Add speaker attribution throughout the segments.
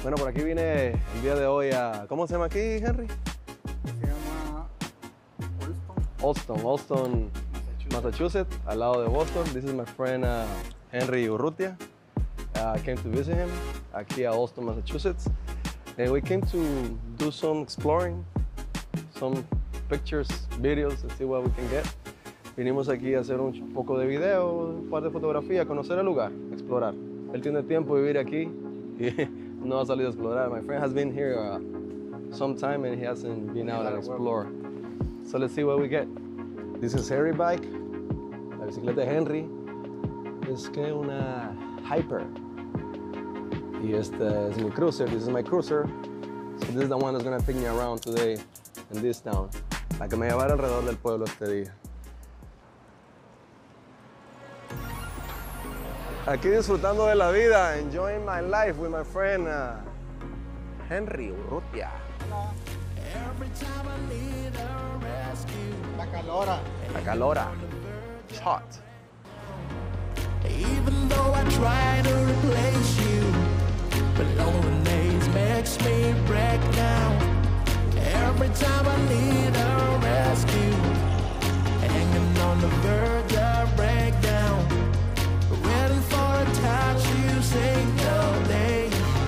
Speaker 1: Bueno, por aquí vine el día de hoy a... ¿Cómo se llama aquí, Henry?
Speaker 2: Se llama
Speaker 1: Allston, Massachusetts, al lado de Boston. This is my friend Henry Urrutia. I came to visit him aquí a Allston, Massachusetts. And we came to do some exploring, some pictures, videos, and see what we can get. Vinimos aquí a hacer un poco de video, un par de fotografías, conocer el lugar, explorar. Él tiene tiempo de vivir aquí y no ha salido a explorar. My friend has been here some time and he hasn't been out and explore. So let's see what we get. This is Henry bike. La bicicleta de Henry es que una Hyper. Y este es mi cruiser. This is my cruiser. So this is the one that's gonna take me around today in this town. La que me llevará alrededor del pueblo este día. Aquí disfrutando de la vida, enjoying my life with my friend Henry Urrutia.
Speaker 2: La Calora.
Speaker 1: La Calora. It's hot.
Speaker 3: Even though I try to replace you, but loneliness makes me break down. Every time I need a rescue, hanging on the verge of breakdown, waiting for a touch you say no day.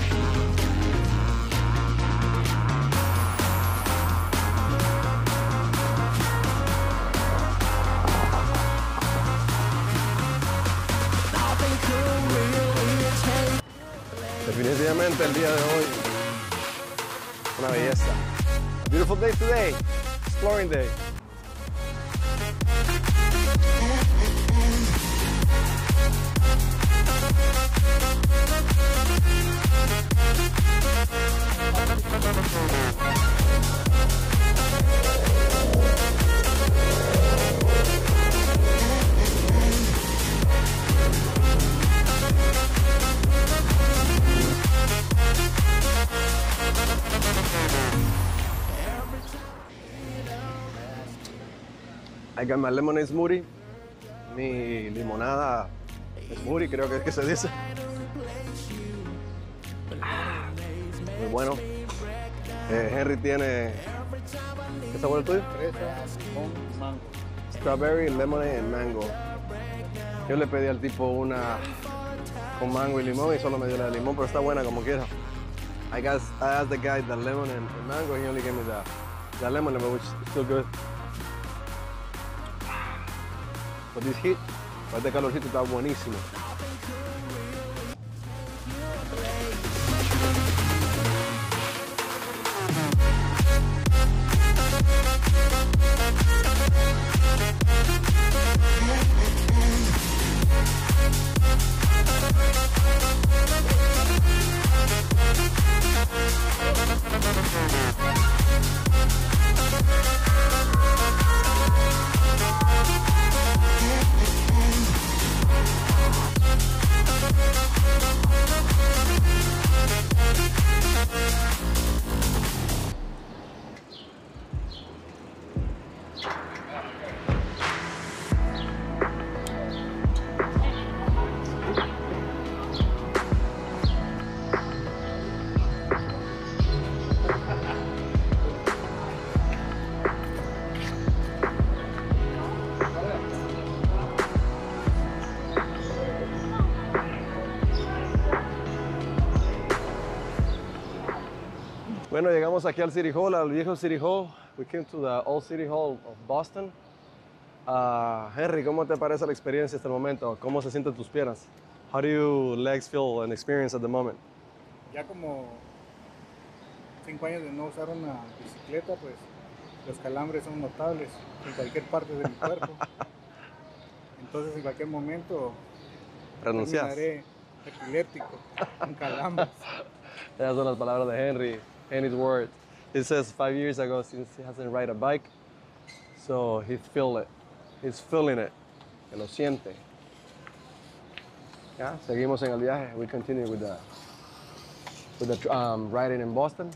Speaker 3: Nothing could really take.
Speaker 1: Definitivamente el día de hoy, una belleza. A beautiful day today, exploring day. I got my lemonade smoothie, mi limonada smoothie, creo que es que se dice. Muy bueno. Henry tiene, ¿qué sabor es tuyo?
Speaker 2: Fresa con mango.
Speaker 1: Strawberry, lemonade and mango. Yo le pedí al tipo una con mango y limón y solo me dio la de limón, pero está buena como quiera. I asked the guy the lemon and mango, and he only gave me the lemon, which is still good. But this heat, este calorcito está buenísimo. Bueno, llegamos aquí al City Hall, al viejo City Hall. We came to the old City Hall of Boston. Henry, ¿cómo te parece la experiencia hasta el momento? ¿Cómo se sienten tus piernas? How do your legs feel and experience at the moment?
Speaker 2: Ya como 5 años de no usar una bicicleta, pues los calambres son notables en cualquier parte de mi cuerpo. Entonces en cualquier momento
Speaker 1: ¿Renuncias?
Speaker 2: terminaré epiléptico, con calambres.
Speaker 1: Esas son las palabras de Henry, Henry's words. He says 5 years ago, since he hasn't ride a bike, so he feel it. He's feeling it. Que lo siente. Ya, seguimos en el viaje. We continue with the riding in Boston.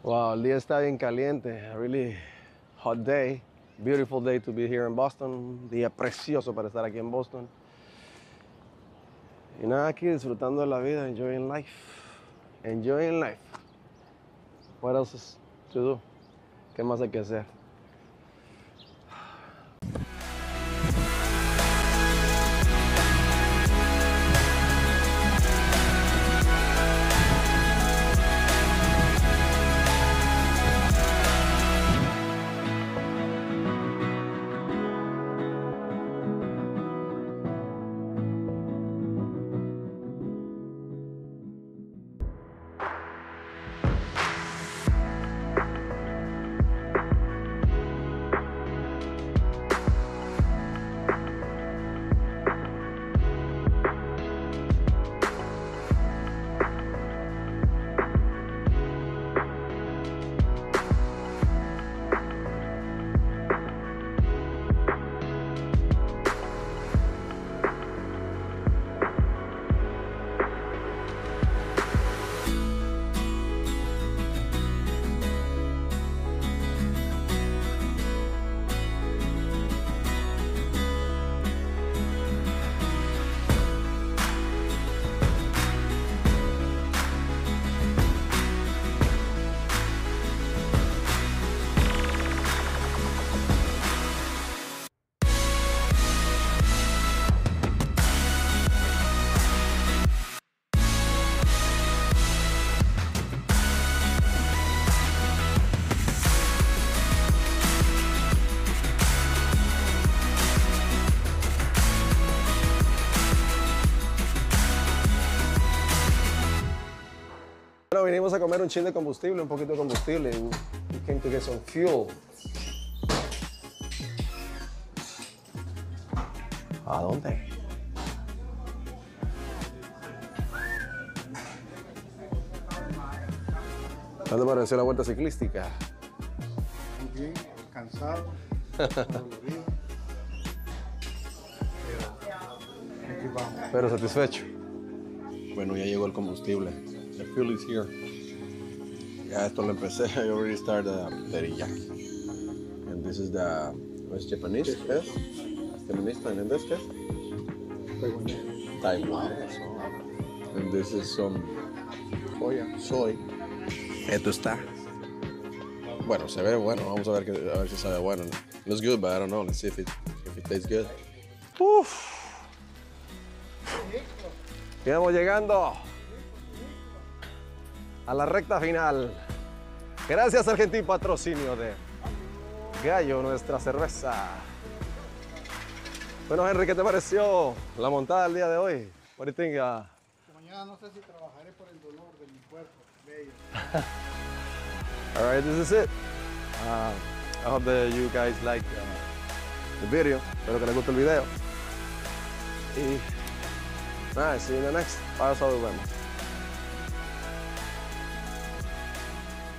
Speaker 1: Wow, el día está bien caliente. A really hot day. Beautiful day to be here in Boston. Un día precioso para estar aquí en Boston. Y nada, aquí disfrutando de la vida, enjoying life. Enjoying life. What else is to do? ¿Qué más hay que hacer? Bueno, vinimos a comer un chin de combustible, un poquito de combustible. We came to get some fuel. ¿A dónde? ¿Qué te pareció la vuelta ciclística?
Speaker 2: Muy bien, cansado, dolorido, pero aquí vamos.
Speaker 1: Pero satisfecho. Bueno, ya llegó el combustible. The fuel is here. Ya esto lo empecé. I already started teriyaki. And this is the, what's Japanese? ¿Es? Japanese tailandés, ¿qué? Taiwan. And this is some soy. Esto está. Bueno, se ve bueno. Vamos a ver si sabe bueno. Looks good, but I don't know. Let's see if it tastes good. Uf. Ya vamos llegando a la recta final. Gracias al gentil patrocinio de Gallo, nuestra cerveza. Bueno, Henry, ¿qué te pareció la montada del día de hoy? What do you think?
Speaker 2: Mañana no sé si trabajaré por el dolor de mi cuerpo. Bello.
Speaker 1: All right, this is it. I hope that you guys like the video. Espero que les guste el video. Y nada, see you in the next. Para eso nos vemos.